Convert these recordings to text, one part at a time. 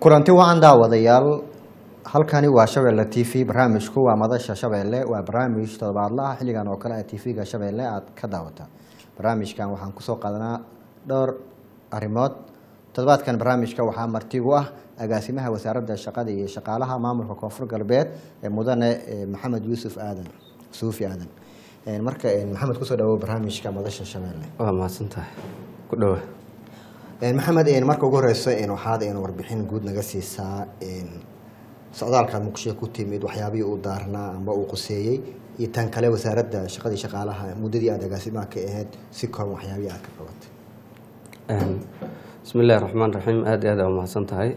kulanti wacan daawadayaal halkani waa Shabeelle TV barnaamijku waa madasha Shabeelle waa barnaamij toddobaadlaha xilligan oo kale TV-ga Shabeelle aad ka daawata barnaamijkan waxaan ku soo qaadanaa dhowr arrimood toddobaadkan barnaamijka waxaa marti u ah agaasimaha wasaaradda shaqada iyo shaqaalaha maamulka Koonfur Galbeed ee mudane Maxamed Yuusuf Aadan Suufi Aadan marka Maxamed ku soo dhawo barnaamijka madasha Shabeelle waa mahadsantahay ku dhaw maxamed marka ugu horeyso waxaad warbixin guud naga siisaa socdaalka muqdisho ku timid waxyaabihii uu daarnaa ama uu quseeyay iyo tan kale wasaaradda shaqada shaqaalaha muddadii aad agaasimaha ka ahayd si kooban waxyaabihii aad ka qabatay bismillaahir rahmaanir rahiim aad u mahadsantahay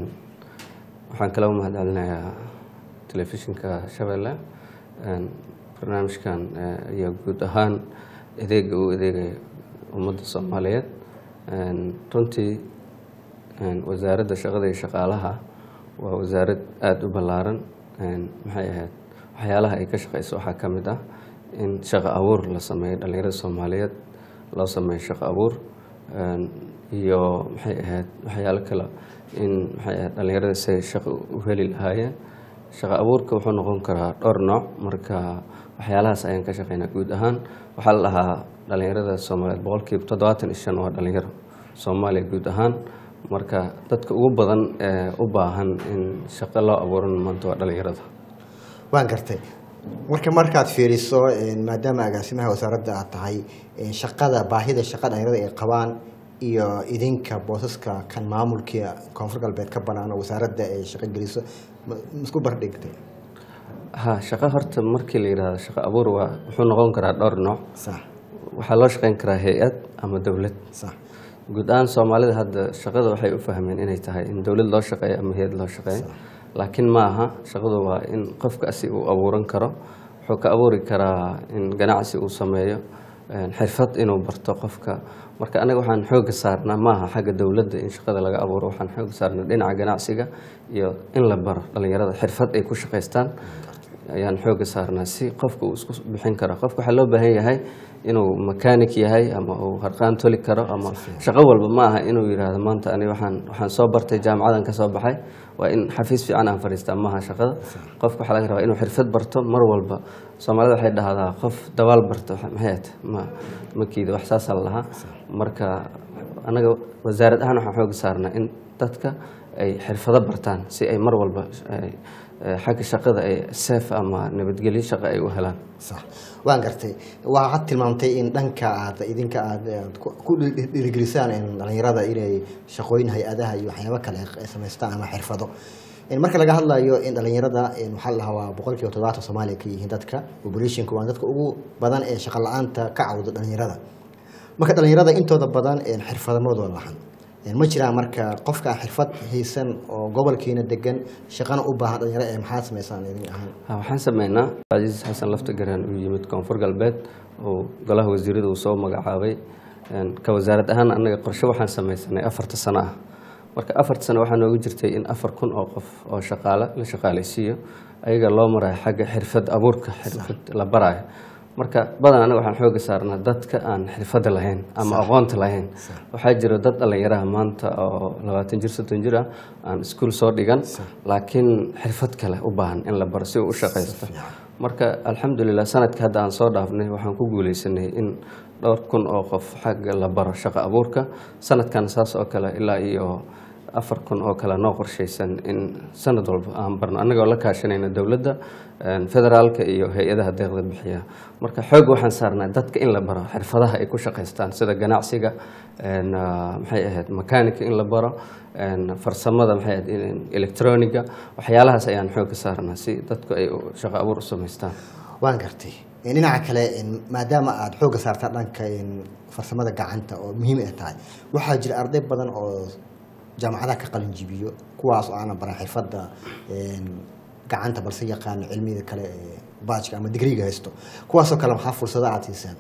waxaan kala mahadcelinayaa telefishinka Shabeelle barnaamijkan iyo guud ahaan adeega uu adeegay ummadda Soomaaliyeed runtii wasaaradda shaqada iyo shaqaalaha waa wasaarad aad u ballaaran maxay ahayd waxyaalaha ay ka shaqeyso waxaa ka mid ah in shaqo abuur la sameeyo dhalinyarada Soomaaliyeed loo sameeyo shaqo abuur iyo maxay ahayd waxyaalo kale in maxay ahayd dhalinyarada si shaqo u heli lahaayeen shaqo abuurka wuxuu noqon karaa dhowr nooc marka waxyaalahaas ayaan ka shaqeynaa guud ahaan waxaa la dhahaa dhalinyarada Soomaaliyeed boqolkiiba 75 waa dhalinyaro Soomaaliya guud ahaan marka dadka ugu badan ee u baahan in shaqo loo abuuro maanta waa dhalinyarada waan gartay markaad fiiriso maadaama agaasimaha wasaaradda aad tahay shaqada baahida shaqada dhalinyarada ay qabaan iyo idinka boosaska kan maamulka Koonfur Galbeed ka banaan wasaaradda ay shaqo geliso isku bardhigtay shaqo horta markii la yiraahdo shaqo abuur wuxuu noqon karaa dhowr nooc sax waxaa loo shaqeyn karaa hay'ad ama dawlad sax guud ahaan Soomaalida hadda shaqada waxay u fahmeen inay tahay in dawlad loo shaqeeyo ama hay'ad loo shaqeeyo laakiin ma aha shaqadu waa in qofka asi uu abuuran karo wuxuu ka abuuri karaa in ganacsi uu sameeyo xirfad inuu barto qofka marka anaga waxaan xoog saarnaa ma aha xagga dawladda in shaqada laga abuuro waxaan xoog saarnaa dhinaca ganacsiga iyo in la baro dhalinyarada xirfad ay ku shaqeystaan ayaan xoog saarnaa si qofka uu isku bixin karo qofka waxa loo baahan yahay inuu mechanic yahay ama uu harqaan toli karo ama shaqo walba ma aha inuu yiraahdo maanta ani waxaan soo bartay jaamacadan ka soo baxay waa in xafiis fiican aan fariistaa ma aha shaqada qofka waxa laga rabaa inuu xirfad barto mar walba Soomaalida waxay dhahdaa qof dabaal barto maxay ma kiido wax saas laha marka anaga wasaarad ahaan waxaan xoog saarnaa in dadka ay xirfado bartaan si ay mar walba xagga shaqada ay safe ama nabadgelyo shaqo ay u helaan sax waan gartay waxaad tilmaamtay in dhanka idinka aad ku dhiirigelisaan in dhalinyarada inay shaqooyin hay'adaha iyo waxyaabo kale ay sameystaan ama xirfado marka laga hadlayo in dhalinyarada waxa la hawa boqolkiiba 70 Soomaaliya ka yihiin dadka population-ku waa dadka ugu badan ee shaqo la'aanta ka cawda dhalinyarada marka dhalinyarada intooda badan xirfadooda lahan ma jiraan marka qofka xirfad haysan oo gobolkiina degan shaqana u baahan dhalinyarada maxaa sameeysan idin ahaan waxaan sameeynaa Aziz Xasan Laftagaraan uu yimid Koonfur Galbeed oo golaha wasiirada uu soo magacaabay ka wasaarad ahaan anaga qorshe waxaan sameeysanay 4 sano ah marka 4 sano waxaa noogu jirtay in 4,000 oo qof oo shaqaale la shaqaaleysiiyo ayaga loo maray xagga xirfad abuurka xirfad la barayo marka badan anaga waxaan xoog saarnaa dadka aan xirfad lahayn ama aqoonta lahayn waxaa jira dad dhalinyarada maanta oo 20 jir 30 jir aan iskuul soo dhigan laakiin xirfad kale u baahan in la baro si uu u shaqeysto marka alxamdulillah sanadka hadda aan soo dhaafnay waxaan ku guuleysanay in dhowr kun oo qof xagga la baro shaqo abuurka sanadkan saas oo kale ilaa iyo 4,000 oo kale noo qorsheysan in sanad walba aan barno anagoo la kaashanayna dawladda federaalka iyo hay'adaha deeqda bixiya marka xoog waxaan saarnaa dadka in la baro xirfadaha ay ku shaqeystaan sida ganacsiga maxay ahayd mechanic in la baro farsamada maxay ahayd electroniga waxyaalahaas ayaan xoog saarnaa si dadku ay shaqo abuur u sameystaan waan gartay dhinaca kale maadaama aad xoog saartaa dhanka farsamada gacanta oo muhiim ah tahay waxaa jira arday badan oo jaamacadaha ka qalin jibiyo kuwaas oo aan baran xirfada gacanta balse yaqaan cilmiga kale baajka ama digriga haysto kuwaas oo kale waxa fursado aad siisaan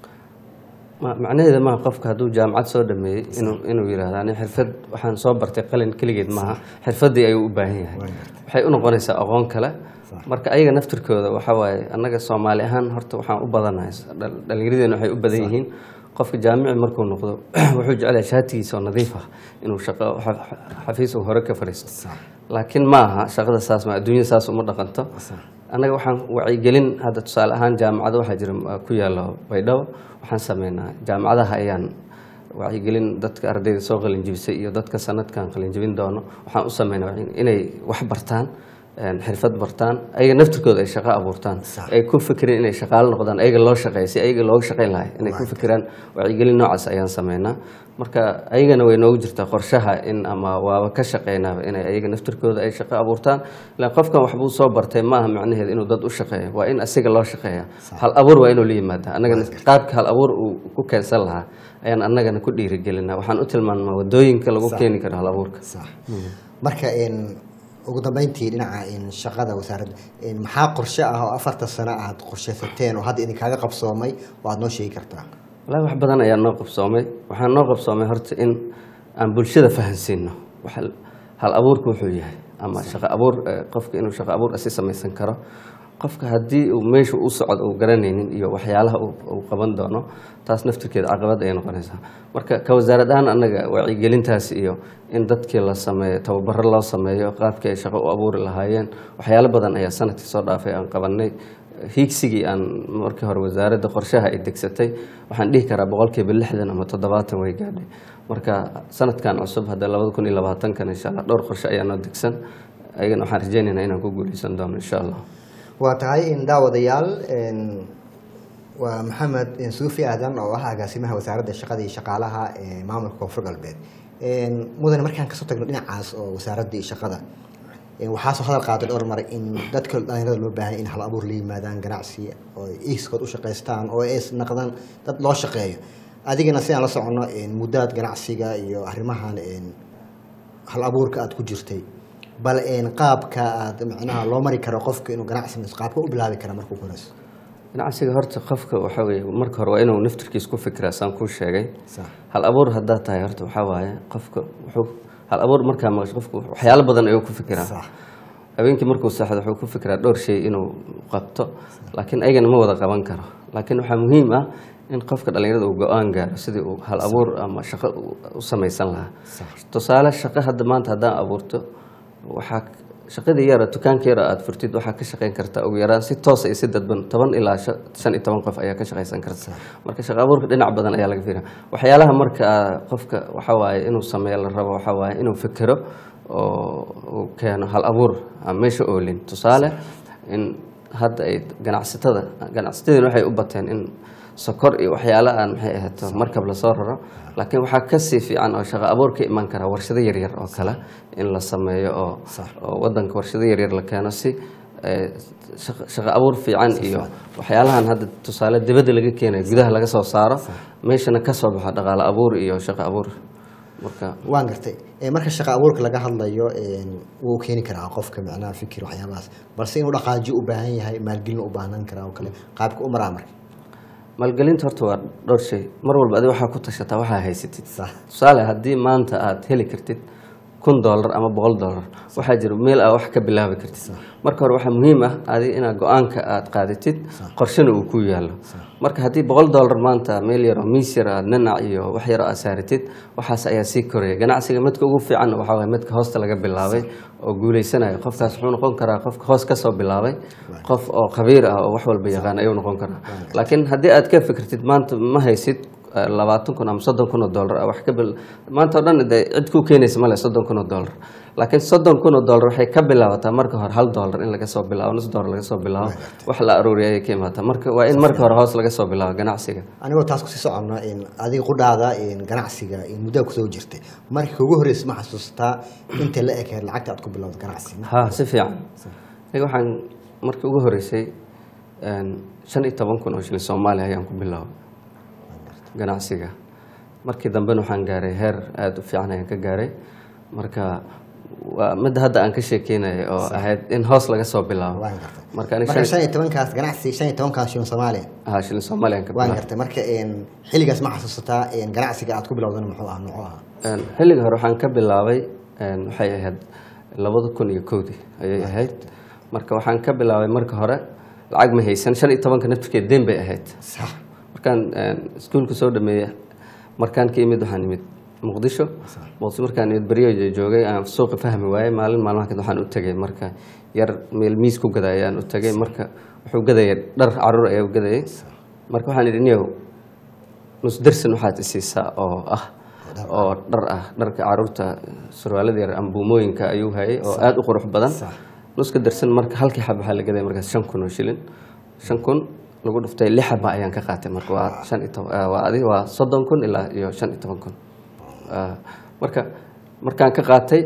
macnaheedu ma qofka haduu jaamacad soo dhameeyay inuu yiraahdo ani xirfad waxaan soo bartay qalin kaligeed maaha xirfadii ay u baahan yahay waxay u noqonaysaa aqoon kale marka ayaga naftirkooda waxa waaye annaga Soomaali ahaan horta waxaan u badanahay dhalinyaradeena waxay u badan yihiin qofka jaamici markuu noqdo wuxuu jecel yahay shaatigiisa oo nadiif ah inuu shaqo xafiis uu hore ka fariisto laakiin ma aha shaqada saas ma adduunyada saas uma dhaqanto annaga waxaan wacyigelin hadda tusaale ahaan jaamacado waxaa jira ku yaalo Baydhabo waxaan sameynaa jaamacadaha ayaan wacyigelin dadka ardayda soo qalin jibisay iyo dadka sanadkan qalin jibin doono waxaan u sameynaa inay wax bartaan xirfad bartaan ayaga naftirkooda ay shaqo abuurtaan ay ku fikireen inay shaqaale noqdaan ayaga loo shaqeeyo si ayaga looga shaqeyn lahay inay ku fikiraan wacyigelin noocaas ayaan sameynaa marka ayagana way noogu jirtaa qorshaha in ama waaba ka shaqeynaaba inay ayaga naftirkooda ay shaqo abuurtaan ilaa qofkan waxbuu soo bartay maaha macnaheed inuu dad u shaqeeyo waa in asiga loo shaqeeya hal abuur waa inuu la yimaada annagana qaabka hal abuur uu ku keensan lahaa ayaan annagana ku dhiirigelinaa waxaan u tilmaannaa wadooyinka lagu keeni karo hal abuurka marka ugu dambeyntii dhinaca shaqada wasaaradda maxaa qorshe ah oo 4 sano aad qorsheysateen oo hadda idinkaaga qabsoomay waad noo sheegi kartaa walahi wax badan ayaa noo qabsoomay waxaan noo qabsoomay horta in aan bulshada fahansiino hal abuurku wuxuu yahay ama shaqo abuur qofka inuu shaqo abuur asi samaysan karo qofka haddii uu meesha u socdo uu garanaynin iyo waxyaalaha uu qaban doono taas naftirkeeda caqabad ay noqonaysaa marka ka wasaarad ahaan annaga wacyigelintaas iyo in dadkii la sameeyo tababaro loo sameeyo qaabkii ay shaqo u abuuri lahaayeen waxyaalo badan ayaa sanadkii soo dhaafay aan qabanay hiigsigii aan markii hore wasaaradda qorshaha ay degsatay waxaan dhihi karaa 60% ama 70% way gaadhay marka sanadkan cusub hadda 2020 insha Allah dhowr qorshe ayaa noo degsan ayagana waxaan rajaynaynaa inaan ku guuleysan doono insha Allah waa tahay in daawadayaal waa maxamed suufi aadan oo ah agaasimaha wasaaradda shaqada iyo shaqaalaha maamulka Koonfur Galbeed mudane markaan ka soo tagno dhinacaas oo wasaaradda iyo shaqada waxaa soo hadal qaaday dhowr mar in dadka dhalinyarada loo baahan in hal abuur la yimaadaan ganacsi oo iskood u shaqeystaan oo ay noqdaan dad loo shaqeeyo adigana si aan la socono muddaad ganacsiga iyo arrimahan hal abuurka aad ku jirtay bal qaabka aad macnaha loo mari karo qofka inuu ganacsi qaabka u bilaabi karo markuu horeyso ganacsiga horta qofka waxa weeye marka hore waa inuu naftirkiisa ku fikiraa saan ku sheegay hal abuur hadda tahay horta waxa waaye qofka wuxuu hal abuur marka maqasho qofku waxyaalo badan ayuu ku fikiraa habeenkii markuu saxdo wuxuu ku fikiraa dhowr shay inuu qabto laakiin ayagana ma wada qaban karo laakiin waxa muhiim ah in qofka dhalinyarada uu go'aan gaaro sidii uu hal abuur ama shaqo u samaysan lahaa tusaale shaqo hadda maanta haddaan abuurto waxaa shaqadii yara dukaanka yara aad furtid waxaa ka shaqeyn kartaa ugu yaraan si toos iyo si dadban 10 ilaa 15 qof ayaa ka shaqeysan karta marka shaqo abuurka dhinac badan ayaa laga fiiraa waxyaalaha marka qofka waxa waaye inuu sameeyo la rabo waxa waaye inuu fikiro oo keeno hal abuur meesha oolin tusaale in hadda ay ganacsatada waxay u bateen in sokor iyo waxyaalaha aan maxay ahaato markab la soo raro laakiin waxaa ka sii fiican oo shaqo abuur ka iman kara warshado yaryar oo kale in la sameeyo oo wadanka warshado yaryar la keeno si shaqo abuur fiican iyo waxyaalahan hadda tusaale dibadda laga keenayo gudaha laga soo saaro meeshana ka soo baxo dhaqaale abuur iyo shaqo abuur marka waan gartay marka shaqo abuurka laga hadlayo wuu keeni karaa qofka macnaha fikir waxyaabahaas balse inuu dhaqaajiyo u baahan yahay maalgelin u baahan karaa oo kale qaabka u maraa marka maalgelinta horta waa dhowr shay mar walba adiga waxaa ku tashataa waxaa haysatid tusaale haddii maanta aad heli kartid $1,000 ama $100 waxaa jira meel aad wax ka bilaabi kartid marka hore waxaa muhiim ah adiga inaad go'aanka aad qaadatid qorshana uu ku yaalo marka haddii $100 maanta meel yar oo miis yar aad nanac iyo wax yar aad saaratid waxaas ayaa sii koraya ganacsiga midka ugu fiican waxa waaye midka hoosta laga bilaabay oo guuleysanayo qofkaas wuxuu noqon karaa qofka hoos ka soo bilaabay qof oo khabiir ah oo wax walba yaqaan ayuu noqon karaa laakiin haddii aad ka fikirtid maanta ma haysid 20,000 ama $30,000 wax ka bil maanta oo dhan cid ku keenaysa male $30,000 laakiin $30,000 waxay ka bilaabataa marka hore $1 in laga soo bilaabo $1 laga soo bilaabo wax la aruuriyay ka imaataa marka waa in marka hore hoos laga soo bilaabo ganacsiga anigoo taas ku sii socono adiga qudhaada ganacsiga muddo ku soo jirtay markii ugu horeysay ma xasuustaa inta la ekeed lacagta aad ku bilowday ganacsiga ha si fiican waxaan markii ugu horeysay 15,000 oo shilin Soomaaliya ayaan ku bilaabay ganacsiga markii dambe waxaan gaaray heer aad u fiican ayaan ka gaaray marka waa mid hadda aan ka sheekeynay oo ahayd in hoos laga soo bilaabo marka 15 kaas ganacsi 15 kaas shilin Soomaaliya shilin Soomaaliya ka waan gartay marka xilligaas ma xasuusataa ganacsiga aad ku bilowday muxuu ahaa xilliga hore waxaan ka bilaabay waxay ahayd 2001 ayay ahayd marka waxaan ka bilaabay marka hore lacag ma haysan 15 naftirkeed deen bay ahayd markaan iskuulka soo dhameeyay markaan ka imid waxaan imid muqdisho markaan imid beriyo joogay aan suuqa fahmi waayay maalmaha kadib waxaan u tagay marka yar meel miis ku gaday ayaan u tagay marka wuxuu gadayay dhar caruur ayaa u gadayay marka waxaan idhi niyow nus darsin waxaad isiisaa oo ah oo dhar ah dharka caruurta surwaalada yar ambuumooyinka ayuu hayay oo aad u qurux badan nuska darsan marka halkii xab waxaa la gaday markaas 5,000 oo shilin 5,000 lagu dhuftay 6 xab ayaan ka qaatay marka waa 30,000 ilaa iyo 15,000 markaan ka qaatay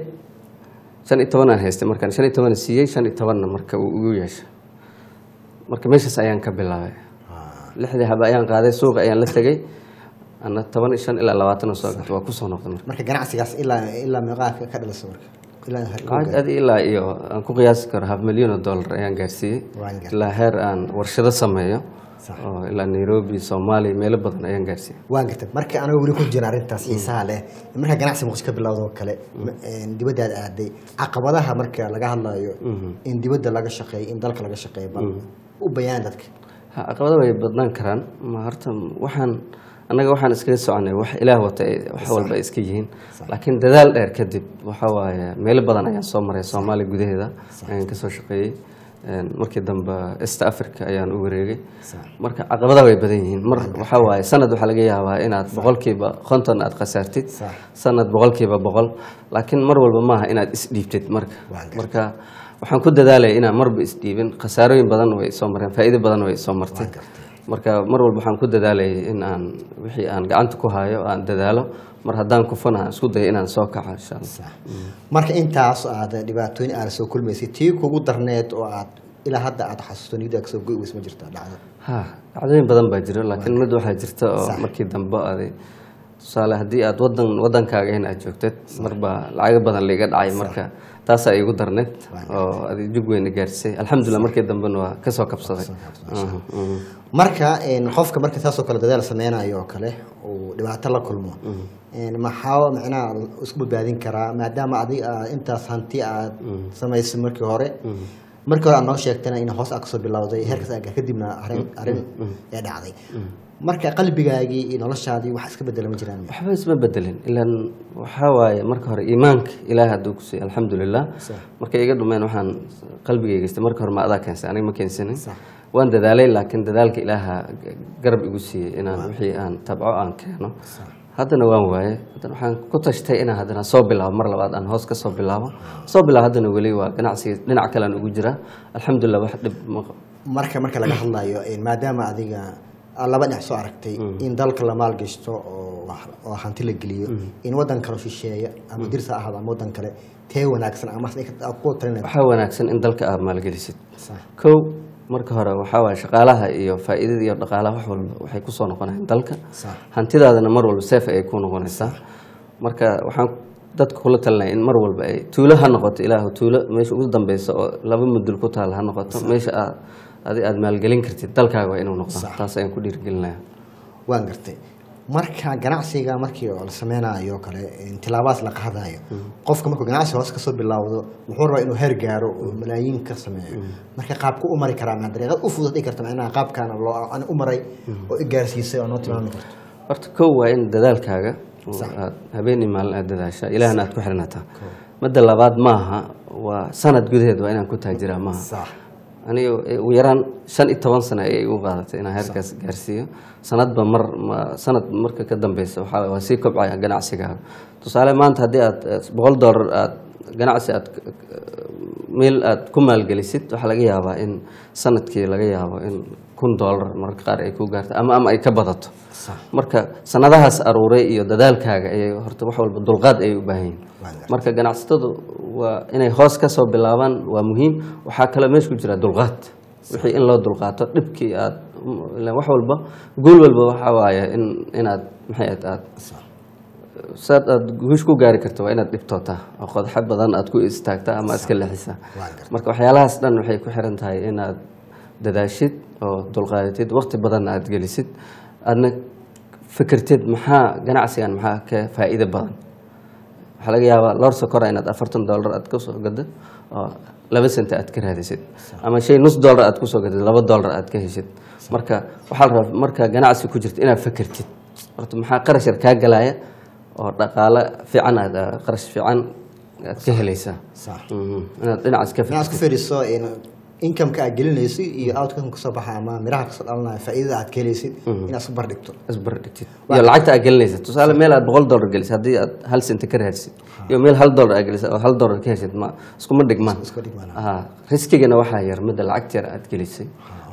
15 aan haystay markaan 15 siiyay 15 marka uu ugu yeeshay marka meeshaas ayaan ka bilaabay 6 xab ayaan qaaday suuqa ayaan la tagay أنا 15 إلى 20 ساعة وكوسون نقدر. مركز جناح سياس إلا مقاك كذا الصور. هذه إلا إيو أنكو قياس كره $1,000,000 أيان قرسي. إلا هير أن ورشة سمايا. إلا نيروبي سومالي ميلبطن أيان قرسي. وانقتب مركز أنا أقول لكم جنارين تاسيس سهلة. مركز جناح سموش كبر الله كله. إن دي بدأ أدي عقباتها مركز لقاها الله يو. إن دي بدأ لقى شقي إن دلك لقى شقي بال. وبياناتك. عقباتها بدنا كران ما هرتم وحن أنا waxaan iskaga soconay wax ilaah watay wax walba iska yihiin laakiin dadaal dheer kadib waxa waaye meel badan ayaan soo maray Soomaaliya gudaheeda ayaan ka soo shaqeeyay markii dambe East Africa ayaan u wareegay marka caqabadaha way badan yihiin mar waxa waaye sanad waxa laga yaabaa inaad 50% aad qasaartid sanad 100% laakiin mar walba maaha inaad is dhiibtid marka waxaan ku dadaalay inaan marba is dhiibin khasaarooyin badan way soo mareen faa'iido badan way soo martay marka mar walba waxaan ku dadaalay in aan wixii aan gacanta ku hayo aan dadaalo mar haddaan ku fanahay isku day inaan soo kaco insha Allah marka intaas aad dhibaatooyin aad soo kulmaysay tii kugu darneed oo aad ilaa hadda aad xasuusto niyada ka soo go'ay isma jirta dhacdo dhacdooyin badan baa jira laakiin mid waxa jirta oo markii dambe aad tusaale haddii aad wadankaaga in aad joogtid marba lacag badan liiga dhacay marka taas ay igu darneed oo aad jug weyn gaarsay alxamdulillah markii dambe waa ka soo kabsaday marka qofka marka taas oo kale dadaal sameeynaayo oo kale oo dhibaato la kulmo maxaa macnaa isku badbaadin karaa maadaama adiga intaas hanti aad samaysay markii hore aad noo sheegtana in hoos ka soo bilowday heerkaas aad kadibna arin ee dhacday marka qalbigaagii iyo noloshaadii wax iska bedelay ma jiraan waxba isma bedelin ilaa waxa waaye marka hore iimaanka ilaahay haduu ku siiyay alxamdulillah marka iga dhumeen waxaan qalbigayga geystay marka hore ma adaa keensan aniga ma keensanin waan dadaalay laakiin dadaalka ilaaha garab igu siiyay inaan wixii aan tabco aan keeno haddana waan waaye haddana waxaan ku tashtay inaan haddana soo bilaabo mar labaad aan hoos ka soo bilaabo haddana weli waa ganacsi dhinac kale aan ugu jiraa alxamdulillah wax dhib marka laga hadlayo maadaama adiga laba dhinac soo aragtay in dalka la maalgashto oo hanti la geliyo in wadan kale shisheeya ama dirsa ahad ama wadan kale tee wanaagsan ama ku talinay waxa wanaagsan in dalka aad maalgelisid kow marka hore waxa waa shaqaalaha iyo faa'iidada iyo dhaqaalaha wax walba waxay ku soo noqonayaan dalka hantidaadana mar walba safe ay ku noqonaysaa marka waxaan dadka kula talinay in mar walba ay tuulo ha noqoto ilaahu tuulo meesha ugu dambayso oo laba mudul ku taal ha noqoto meesha aad maalgelin kartid dalkaaga waa inuu noqdo taas ayaan ku dhiirigelinayaa waan gartay marka ganacsiga markii la sameeynaayo kale tilaabaas la qaadayo qofka markuu ganacsi hoos ka soo bilowdo wuxuu rabaa inuu heer gaaro oo malaayiin ka sameeyo marka qaabku u mari karaa ma dariiqad u fudud karta macnaha qaabkan aan u maray oo gaarsiisay oo noo tilmaami karto horta kow waa in dadaalkaaga aad habeenii maalin aad dadaashaa ilaahna aad ku xirnataa madda labaad maaha waa sanad gudaheed waa inaan ku taajiraa maaha aniga ugu yaraan 15 sano ay ugu qaadatay inaan heerkaas gaarsiiyo sanadba sanad marka ka dambaysa waxa waa si kobcaya ganacsigaaga tusaale maanta haddii aad $100 aad ganacsi aad meel aad ku maalgelisid waxa laga yaabaa in sanadkii laga yaabo in $1,000 marka qaar ay ku gaarto ama ay ka badato marka sanadahaas aruuray iyo dadaalkaaga ay horta wax walba dulqaad ay u baahan yihiin marka ganacsatadu waa inay hoos ka soo bilaabaan waa muhiim waxa kale meesha ku jira dulqaad wixii in loo dulqaato dhibkii aad wax walba gool walba waxa waaye inaad maxay aad aad guush ku gaari karto waa inaad dhibtootaa oo qodax badan aad ku istaagtaa ama iska leexisaa marka waxyaalahaas dhan waxay ku xiran tahay inaad dadaashid oo dulqaadatid waqti badan aad gelisid adna fikirtid maxaa ganacsigan maxaa ka faa'iido badan waxa laga yaabaa loor sokor inaad $40 aad ka soo gado oo 2 sent aad ka raadisid ama shay $0.5 aad ku soo gadid $2 aad ka heshid marka waxaa la rabaa marka ganacsi ku jirto inaad fakertid horta maxaa qarash yar kaa galaya oo dhaqaale fiican aad qarash fiican aad ka helaysaa inaad dhinacaas ka fiiriso income-ka aad gelinaysid iyo outcome ka soo baxa ama miraha ka soo dhalanaya faa'iidada aad ka helaysid inaad isbardhigtid iyo lacagta aad gelinaysid tusaale meel aad $100 gelisid haddii aad 1 sent ka raadsid iyo meel $1 aad gelisid oo $1 ka heshid ma iskuma dhigmaan riskigana waxaa yar midda lacagta yar aad gelisay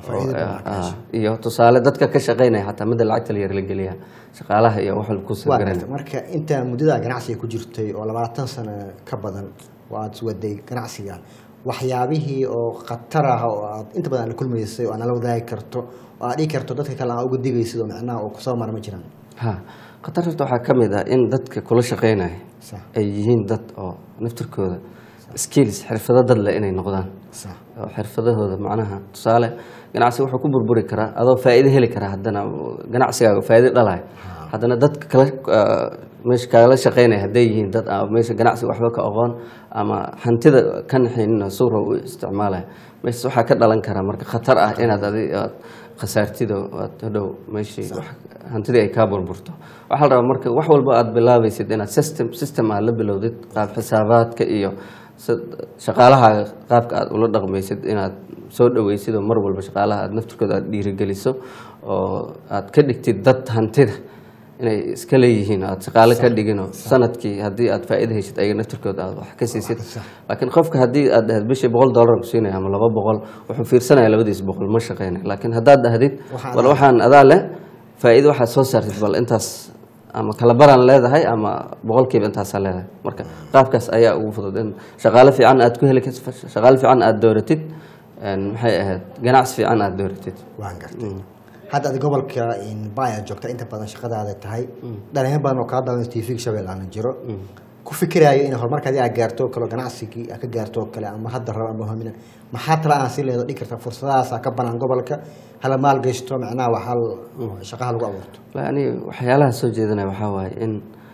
iyo tusaale dadka ka shaqeynaya xataa midda lacagta yar la geliya shaqaalaha iyo wax ku soo garan marka inta muddada ganacsiga ku jirtay oo 20 sano ka badan waad waday ganacsiga waxyaabihii oo khatar ah oo aad inta badan la kulmaysay oo aan la wadaagi karto oo aad dhigi karto dadka kale aan uga digaysid oo macnaha oo kusoo marma jiraan khatarta waxaa ka mid ah in dadka kula shaqeynaya ay yihiin dad oo naftirkooda skills xirfado dad leh inay noqdaan oo xirfadahooda macnaha tusaale ganacsiga wuxuu ku burburi karaa adoo faa'iido heli kara haddana ganacsigaaga faa'iido dhalayo haddana dadka kale meesha kala shaqeynaya hadday yihiin dad meesha ganacsiga waxba ka aqoon ama hantida ka naxaynin suura u isticmaalaya meesha waxaa ka dhalan kara marka khatar ah inaad khasaartido aad hadhow meeshii hantidii ay kaa burburto waxaa la rabaa marka wax walba aad bilaabaysid inaad system aad la bilowdid qaab xisaabaadka iyo shaqaalaha qaabka aad ula dhaqmaysid inaad soo dhaweysid oo mar walba shaqaalaha aad naftirkooda aad dhiirigelinayso oo aad ka dhigtid dad hantida inay iska leeyihiin aad shaqaale ka dhigino sanadkii haddii aad faa'iido heshid ayaga naftirkooda aad wax ka siisid laakiin qofka haddii aad dhahdid bishii $100 ku siinaya ama 200 wuxuu fiirsanaya labadiis boqol ma shaqeynay laakiin haddaad dhahdid bal waxaan adaa leh faa'iido waxaad soo saartid bal intaas ama kala baran leedahay ama boqolkiiba intaas leedahay marka qaabkaas ayaa ugu fudud in shaqaale fiican aad ku heli kartid shaqaale fiican aad dooratid maxay ahayd ganacsi fiican aad dooratid waan gartay hadda aad gobolka Baya joogta inta badan shaqadaada tahay dhalinyaro badan oo ka daawan TV Shabeelle aan jiro ku fikiraayo in horumarkaadi aad gaarto kala ganacsigii aad ka gaarto kale ama hadda rabo ama homina maxaa tala aan si leedo dhig karta fursadahaas ka banaan gobolka hala maal gashto macnaha waxa shaqaha lagu abuurto yani waxyaalaha soo jeedinaya waxa waaye in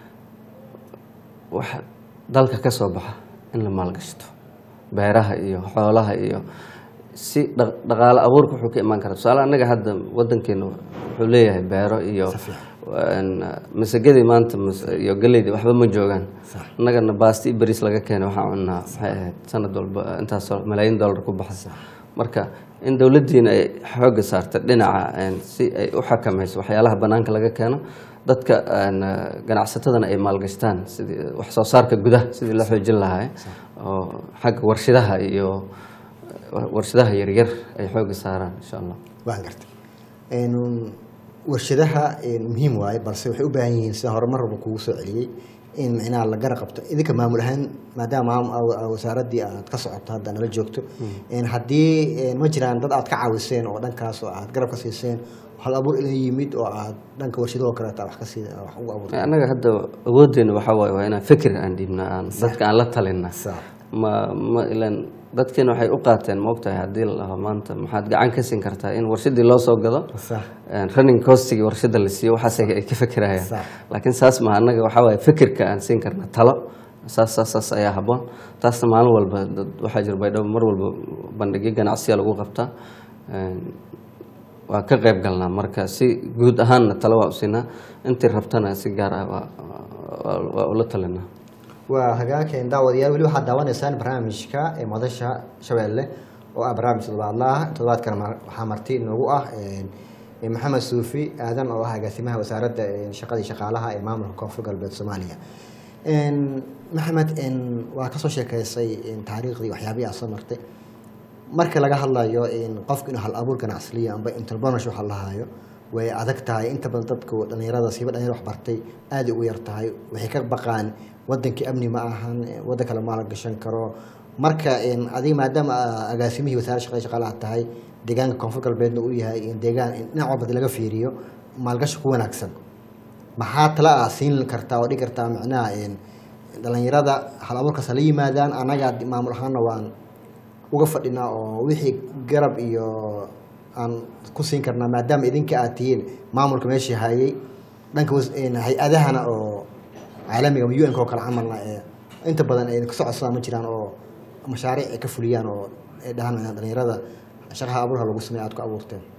wax dalka ka soo baxa in la maal gashto beeraha iyo xoolaha iyo si dhaqaale abuurka wuxuu ka iman karaa tusaale anaga hadda wadankeena wuxuu leeyahay beero iyo masagadi maanta iyo galeeyda waxba ma joogaan annagana baasti baris laga keenay waxaan cunaa maxay ahayd sanad walba intaas malaayiin dollar ku baxaysa marka in dawladdiina ay xooga saarto dhinaca si ay u xakamayso waxyaalaha banaanka laga keeno dadka ganacsatadana ay maalgashtaan sidii wax soo saarka gudaha sidii la xoojin lahaa oo xagga warshadaha yaryar ay xooga saaraan insha Allah waan gartay warshadaha muhiim waaye balse waxay u baahan yihiin sida horumar kugu soo celiyay in macnaha la garab qabto idinka maamul ahaan maadaama wasaaradii aad ka socoto hadda nala joogto haddii ma jiraan dad aad ka caawiseen oo dhankaas oo aad garab ka siiseen hal abuur ila yimid oo aad dhanka warshadaha kale wax ka sii wax ugu abuurtay anaga hadda awoodeena waxa waaye waa inaan fikir aan dhibna aan dadka aan la talina ma ilan dadkeena waxay u qaateen moogtahay haddii la lahaa maanta maxaad gacan ka siin kartaa in warshadii loo soo gado running costigii warshada la siiyo waxaas ay ka fikirayaan laakiin saas ma annaga waxa waaye fikirka aan siin karna talo saas ayaa habboon taasna maalin walba waxaa jira baydhabo mar walba bandhigyo ganacsiya lagu qabtaa waa ka qayb galnaa marka si guud ahaanna talo waa u siinaa intii rabtana si gaar ah waa ula talinaa waa hagaageen daawadayaal wali waxaad daawanaysaan barnaamijka madasha Shabeelle oo ah barnaamij toddobaadkan waxaa marti inoogu ah maxamed suufi aadan oo ah agaasimaha wasaaradda shaqada shaqaalaha ee maamulka koonfur galbeed Soomaaliya maxamed waa ka soo sheekaysay taariikhdii waxyaabaha aad soo martay marka laga hadlayo qofka inuu hal abuur ganacsiga amba entrepreneurship waxa la hayo way adag tahay inta badan dadka dhalinyarada siiba dhalinyaro wax bartay aad u yar tahay waxay ka baqaan wadankii amni ma ahan wadan kale maal gashan karo marka adiga maadaama agaasimihii wasaaradda shaqada shaqaalaha tahay deegaanka koonfur galbeedna uu yahay deegaan dhinac walba laga fiiriyo maalgashi ku wanaagsan maxaa tala siin kartaa oo dhigi kartaa macnaha dhalinyarada hal abuurkaas la yimaadaan anaga maamul ahaanna waan uga fadhinaa oo wixii garab iyo aan ku siin karnaa maadaama idinka aad tihiin maamulka meeshii hayay dhanka hay-adahana oo caalamiga UN oo kala camalna inta badan ay ka socodsadaan ma jiraan oo mashaariic ay ka fuliyaan oo ay dhahan dhalinyarada shaqaha abuurka lagu sameeyo aad ku abuurteen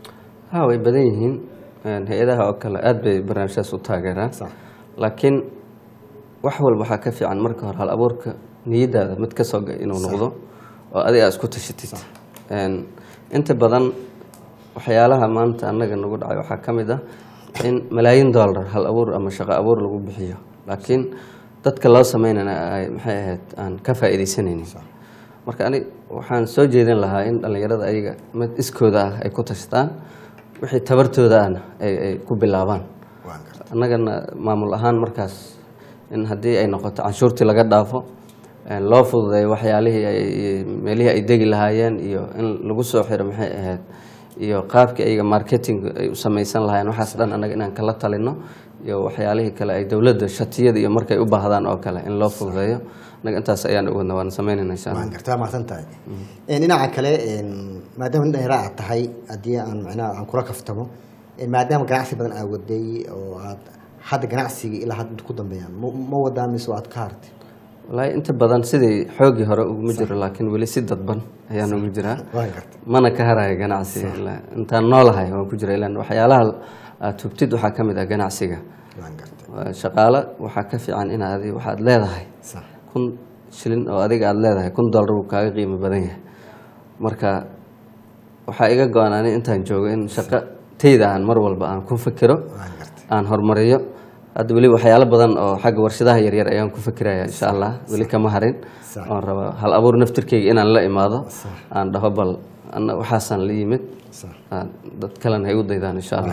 ها way badan yihiin hay'adaha oo kale aad bay barnaamijyadas u taageeraan صح laakiin wax walba waxaa ka fiican marka hore hal abuurka niyadaada mid ka soo inuu noqdo oo adiga isku tashatid inta badan waxyaalaha maanta annaga nagu dhacay waxaa ka mid ah in malaayiin dollar hal abuur ama shaqo abuur lagu bixiyo laakiin dadka loo sameynana ay maxay ahayd aan ka faa'iideysanaynin marka ani waxaan soo jeedin lahaa in dhalinyarada ayaga mid iskooda ah ay ku tashadaan wixii tabartooda ahna ay ku bilaabaan annagana maamul ahaan markaas in haddii ay noqoto canshuurtii laga dhaafo loo fududeeyo waxyaalihii meelihii ay degi lahaayeen iyo in lagu soo xiro maxay ahayd iyo qaabkii ayaga marketing ay u samaysan lahaayeen waxaas dhan annaga inaan kala talino iyo waxyaalihii kale ay dowladda shatiyada iyo markay u baahdaan oo kale in loo fududeeyo annaga intaas ayaan uwadna waan samaynayna insha allah waan gartaa mahadsan tahay dhinaca kale maadaama nin dhalinyaro aad tahay haddii aan macnaha aan kula kaftamo maadaama ganacsi badan aad waday oo aad hadda ganacsiga ilaa hadda ku dambeeyaan ma wadaa mise waad ka hartay wallaahi inta badan sidii xoogii hore uguma jiro laakiin weli si dadban ayaan ugu jiraa mana ka haraya ganacsiga intaan noolahay waan ku jira ilaan waxyaalaha aad hubtid waxaa ka mid ah ganacsiga shaqaale waxaa ka fiican inaad waxaad leedahay 1,000 shilin oo adiga aad leedahay $1 uu kaaga qiimo badan yahay marka waxaa iga go-an ani intaan joogo in shaqo tayda aan mar walba aan ku fikiro aan horumariyo hadda weli waxyaalo badan oo xagga warshadaha yaryar ayaan ku fikiraya insha allah weli kama harin oon raba hal abuur naftirkeyga inaan la imaado aan dhaho bal waxaasaan la yimid dad kalena hay u daydaan insha allah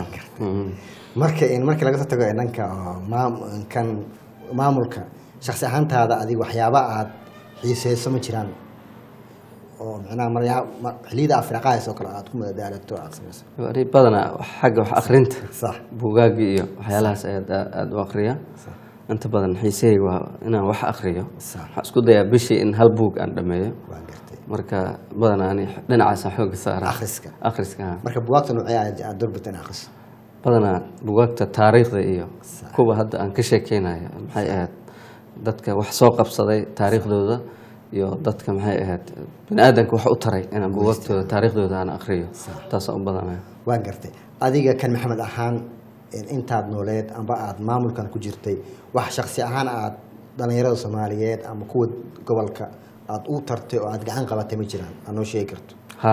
marka laga soo tago dhanka kan maamulka shakhsi ahaantaada adiga waxyaaba aad xiiseyso ma jiraan oo macnaha xilliyada afriqaayis oo kale aad ku madadaalato aad samayso badanaa xagga wax akhrinta buugaagga iyo waxyaalahaas aad u akhriya inta badan xiisahayga waa inaan wax akhriyo waxaan isku dayaa bishii in hal buug aan dhameeyo marka badanaa ani dhinacaasaan xooga saara akhriska marka buugaagta noocee aad doorbita in akhriso badanaa buugaagta taariikhda iyo kuwa hadda aan ka sheekeynayo maxay ahayd dadka wax soo qabsaday taariikhdooda iyo dadka maxay ahayd bini aadanka wax u taray inaan buugaagtooda taariikhdooda aan akhriyo taasaan u badanaya waan gartay adiga kan maxamed ahaan intaad nooleed amba aad maamulkan ku jirtay wax shakhsi ahaan aad dhalinyarada soomaaliyeed ama kuwa gobolka aad u tartay oo aad gacan qabatay ma jiraan aad noo sheegi karto ha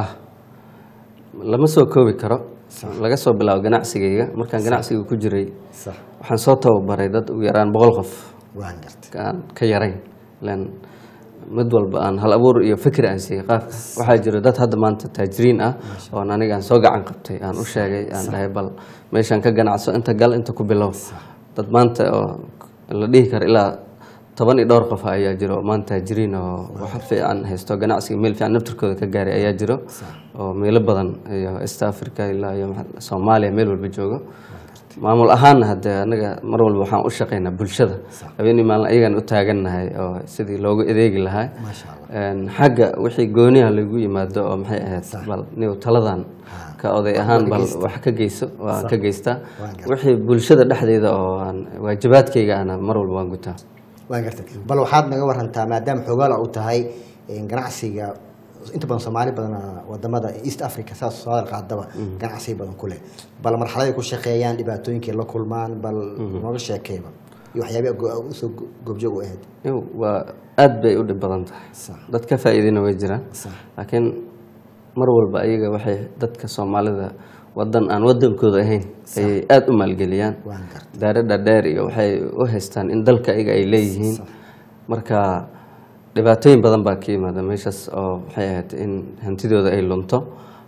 lama soo koobi karo laga soo bilaabo ganacsigayga markaan ganacsiga ku jiray waxaan soo tababaray dad ugu yaraan 100 qof waan gartay aan ka yarayn lan mid walba aan hal abuur iyo fikir aan siiyay qaabka waxaa jira dad hadda maanta taajiriin ah oo aniga aan soo gacan qabtay aan u sheegay aan dhahay bal meeshaan ka ganacso inta gal inta ku bilow dad maanta oo la dhihi karo ilaa 10 iyo dhowr qof ayaa jira oo maanta taajiriin oo wax fiican haysto ganacsiga meel fiican naftirkooda ka gaaray ayaa jira oo meelo badan iyo East Africa ilaa iyo Soomaaliya meel walba joogo maamul ahaan hadda anaga mar walba waxaan u shaqeynaa bulshada habeenii maalin ayagan u taaganahay oo sidii loogu adeegi lahaa xagga wixii gooniha lagu yimaado oo maxay ahayd bal niyo taladan ka oday ahaan bal wax ka geyso waan ka geystaa wixii bulshada dhexdeeda oo waajibaadkayga ana mar walba waan gutaa waan gartay bal waxaad naga warantaa maadaama xogaala u tahay ganacsiga inta badan Soomaali badan wadamada East Africa saas soo qaadaba ganacsi badan ku leh bal marxalada ku shaqeeyaan dhibaatooyinka la kulmaan bal nooga sheekayba iyo waxyaabaha soo goobjoog u ahayd waa aad bay u dhib badan tahay dad ka faa'iideyna way jiraan laakiin mar walba ayaga waxay dadka Soomaalida wadan aan wadankooda ahayn ay aad u maalgeliyaan daarada dheer iyo waxay u haystaan in dalka ayaga ay leeyihiin marka dhibaatooyin badan baa ka yimaada meeshaas oo waxay ahayd in hantidooda ay lunto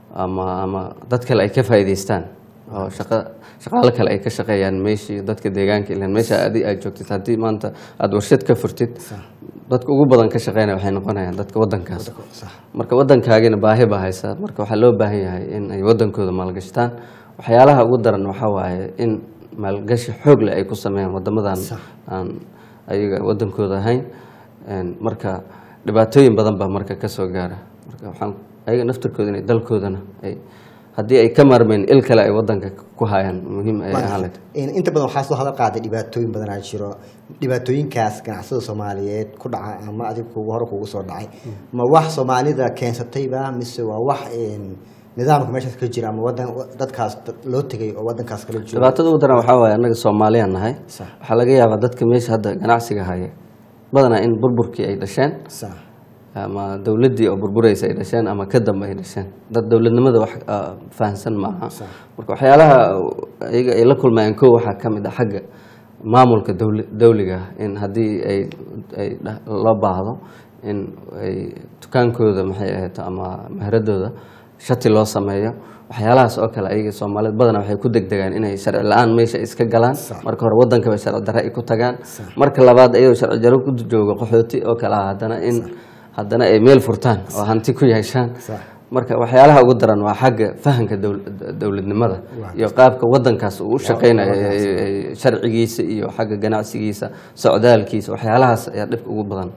ama dad kale ay ka faa'iideystaan oo shaqaale kale ay ka shaqeeyaan meeshii dadka deegaanka ilaa meesha aad joogtid haddii maanta aad warshad ka furtid dadka ugu badan ka shaqeynaya waxay noqonayaan dadka wadankaas marka wadankaagina baahi baa haysa marka waxaa loo baahan yahay in ay wadankooda maalgashtaan waxyaalaha ugu daran waxaa waaye in maalgashi xoog leh ay ku sameeyaan wadamadan aan ayaga wadankooda ahayn marka dhibaatooyin badan baa marka ka soo gaara marka waxaan ayaga naftirkooda inay dalkoodana ay haddii ay ka maarmeen il kale ay wadanka ku hayaan muhiim ay ahaan lahayd inta badan waxaa soo hadal qaaday dhibaatooyin badan ay jiro dhibaatooyinkaas ganacsatada Soomaaliyeed ku dhaca ama adiga kugu hore kugu soo dhacay ma wax Soomaalida keensatayba mise waa wax nidaamka meeshaas ka jira ama wadan dadkaas loo tagay oo wadankaas kala jooga dhibaatada ugu daran waxaa waaye annaga Soomaaliyan nahay Sax. waxaa laga yaabaa dadka meesha hadda ganacsiga haya badanaa in burburkii ay dhasheen sax ama dawladdii oo burburaysa ay dhasheen ama ka dambe ay dhasheen dad dawladnimada wax fahansan maaha Sax. marka waxyaalaha iyaga ay la kulmayaan kow waxaa ka mid ah xagga maamulka dawliga in haddii ay loo baahdo in ay dukaankooda maxay ahayd ama meheradooda shati loo sameeyo waxyaalahaas oo kale ayaga Soomaaliyeed badanaa waxay ku degdegaan inay sharci la'aan meesha iska galaan Sax. marka hore wadanka bay sharci darro ay ku tagaan Sax. marka labaad ayuu sharci darro ku joogo qaxooti oo kale ah haddana ay meel furtaan oo hanti ku yeeshaan Sax. marka waxyaalaha ugu daran waa xagga fahanka dawladnimada iyo qaabka wadankaas uu u shaqeynayo sharcigiisa iyo xagga ganacsigiisa socdaalkiisa waxyaalahaas ayaa dhibka ugu badan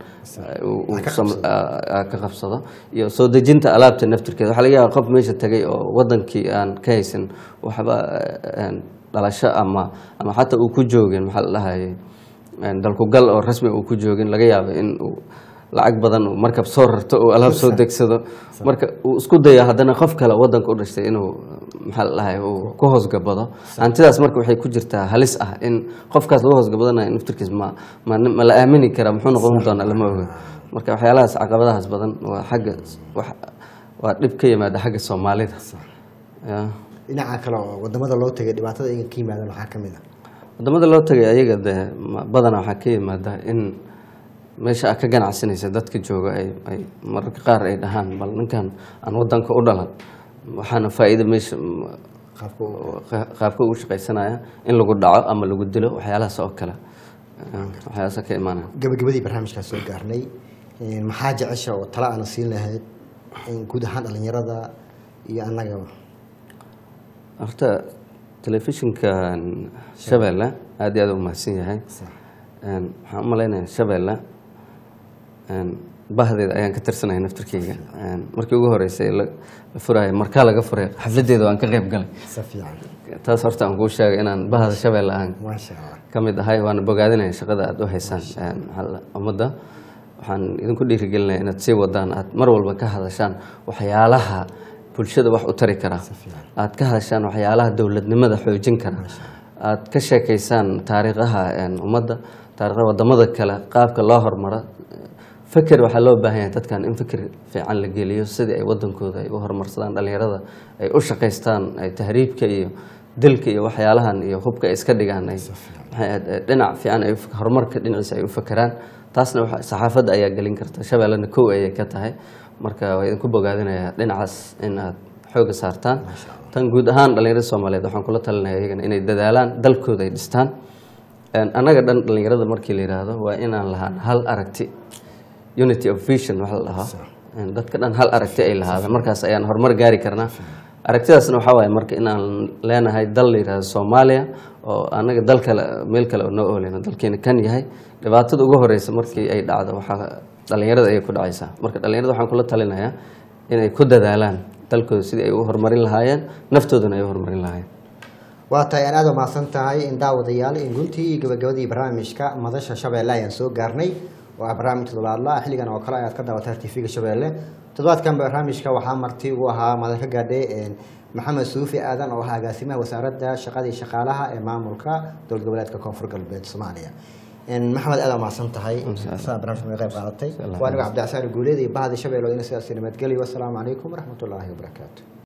ka qabsado iyo soo dejinta alaabta naftirkeeda waxaa laga yaabaa qof meesha tagay oo wadankii aan ka haysan waxba dhalasho ama xataa uu ku joogin maxaa la dhahayay dalkugal oo rasmi uu ku joogin laga yaabo in uu lacag badan uu markab soo rarto oo alaab soo degsado marka uu isku dayo haddana qof kale wadanka u dhashay inuu maxaa la dhahay uu ku hoosgabado hantidaas marka waxay ku jirtaa halis ah in qofkaas lagu hoosgabadanayo naftirkiis ma la aamini kara muxuu noqon doonaa lama oga marka waxyaalahaas caqabadahaas badan waa xagga waa dhib ka yimaada xagga Soomaalida dhinaca kale oo wadamada loo tagay dhibaatada ay ka yimaadaan waxaa ka mid ah wadamada loo tagay ayaga badanaa waxaa ka yimaada in meesha ka ganacsanaysa dadka jooga ay mararka qaar ay dhahaan bal ninkan aan wadanka u dhalan waxaana faa'iido meesha qaabka uu shaqaysanaya in lagu dhaco ama lagu dilo waxyaalahaas oo kale waxyaalahaas ka imaanaya gabagabadii barnaamijkaas soo gaarnay maxaa jecesha oo tala aan siin lahayd guud ahaan dhalinyarada iyo annagaba horta telefishinka Shabeelle aad iyo aad u mahadsan yahay waxaan u maleynayaa Shabeelle bahdeeda ayaan ka tirsanahay naftirkeyga markii ugu horeysay la furaayay markaa laga furay xafladeeda waan ka qayb galay taas horta aan kuu sheegay inaan bahda Shabeelle aan ka mid ahay waana bogaadinaya shaqada aad u haysaan ummadda waxaan idinku dhiirigelinayaa inaad sii wadaan aad mar walba ka hadashaan waxyaalaha bulshada wax u tari kara aad ka hadashaan waxyaalaha dawladnimada xoojin kara aad ka sheekaysaan taariikhaha ummadda taariikhda wadamada kale qaabka loo hormaro fikir waxaa loo baahan yahay dadkan in fikir fiican la geliyo sidii ay wadankooda ay u horumarsadaan dhalinyarada ay u shaqaystaan ay tahriibka iyo dilka iyo waxyaalahan iyo hubka ay iska dhigaan ay dhinac fiican ay horumarka dhinaciisa ay u fakaraan taasna saxaafadda ayaa gelin karta Shabeellena kow ayay ka tahay marka waa idinku bogaadinayaa dhinacaas in aad xooga saartaan tan guud ahaan dhalinyarada Soomaaliyeed waxaan kula talinayaa iyagana inay dadaalaan dalkooda ay dhistaan anaga dhan dhalinyarada markii la yiraahdo waa inaan lahaan hal aragti unity of vision waxa la dhahaa dadka dhan hal aragti ay lahaadaan markaas ayaan horumar gaari karnaa aragtidaasna waxa waaye marka inaan leenahay dal la yiraahdo Soomaaliya oo anaga dal kale meel kale oo noo ooleena dalkeena kan yahay dhibaatada ugu horeysa markii ay dhacdo waxa dhalinyarada ay ku dhacaysaa marka dhalinyarada waxaan kula talinayaa inay ku dadaalaan dalkooda sidii ay u horumarin lahaayeen naftoodana ay u horumarin lahaayeen waa tahay aad u mahadsan tahay in daawadayaal in guntii iyo gabagabadii barnaamijka madasha Shabeelle ayaan soo gaarnay waa barnaamij toddobaadle xilligan oo kale ayaad ka daawataa TV-ga Shabeelle toddobaadkan barnaamijka waxaa marti u ahaa madalka gaadhay Maxamed Suufi Aadan oo ah agaasimaha wasaaradda shaqada iyo shaqaalaha ee maamulka dowlad goboleedka Koonfur Galbeed Soomaaliya maxamed aad u mahadsan tahay barnaamijka qayb qaadatay waa aniga Cabdi Xasaan Guuleed iyo bahda Shabeelle oo ina sidaas nabadgelyo wassalaamu calaykum waraxmatullaahi wabarakaatuh